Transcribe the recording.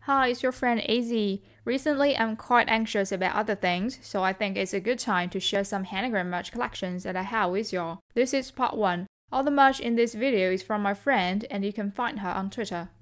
Hi, it's your friend AZ. Recently, I'm quite anxious about other things, so I think it's a good time to share some Hanagram merch collections that I have with y'all. This is part 1. All the merch in this video is from my friend, and you can find her on Twitter.